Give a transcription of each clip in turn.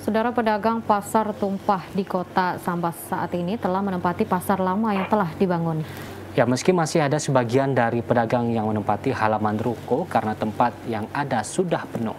Saudara, pedagang pasar tumpah di kota Sambas saat ini telah menempati pasar lama yang telah dibangun. Ya, meski masih ada sebagian dari pedagang yang menempati halaman ruko karena tempat yang ada sudah penuh.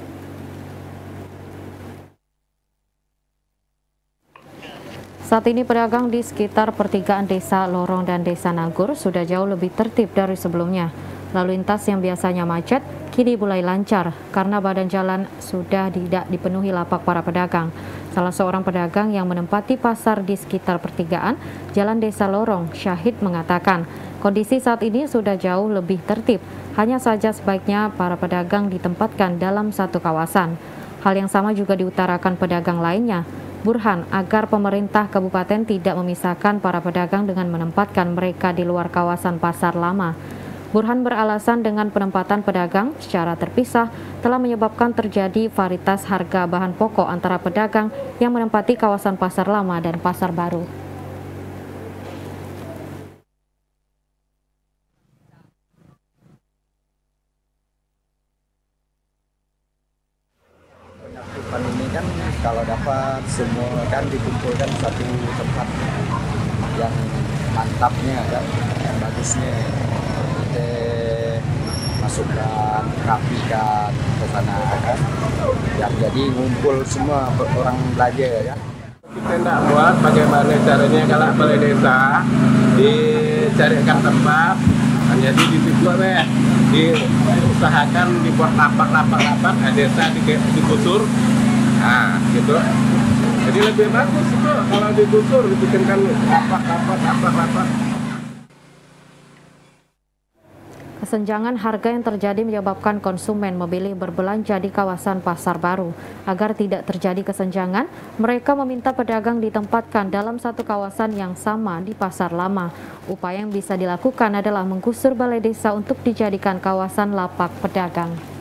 Saat ini pedagang di sekitar pertigaan Desa Lorong dan Desa Nagur sudah jauh lebih tertib dari sebelumnya. Lalu lintas yang biasanya macet kini mulai lancar karena badan jalan sudah tidak dipenuhi lapak para pedagang. Salah seorang pedagang yang menempati pasar di sekitar pertigaan Jalan Desa Lorong, Syahid, mengatakan kondisi saat ini sudah jauh lebih tertib. Hanya saja sebaiknya para pedagang ditempatkan dalam satu kawasan. Hal yang sama juga diutarakan pedagang lainnya, Burhan, agar pemerintah kabupaten tidak memisahkan para pedagang dengan menempatkan mereka di luar kawasan pasar lama. Burhan beralasan dengan penempatan pedagang secara terpisah telah menyebabkan terjadi varitas harga bahan pokok antara pedagang yang menempati kawasan pasar lama dan pasar baru. Penyakit ini kan kalau dapat semua kan dikumpulkan satu tempat yang mantapnya kan, yang bagusnya. Kita masukkan, rapikan ke sana kan, yang jadi ngumpul semua orang belajar kan. Kita tidak buat bagaimana caranya kalau balai desa dicarikan tempat, jadi di situ diusahakan dibuat lapak, desa digusur, nah gitu. Jadi lebih bagus itu kalau digusur, dibikinkan lapak. Kesenjangan harga yang terjadi menyebabkan konsumen memilih berbelanja di kawasan pasar baru. Agar tidak terjadi kesenjangan, mereka meminta pedagang ditempatkan dalam satu kawasan yang sama di pasar lama. Upaya yang bisa dilakukan adalah menggusur balai desa untuk dijadikan kawasan lapak pedagang.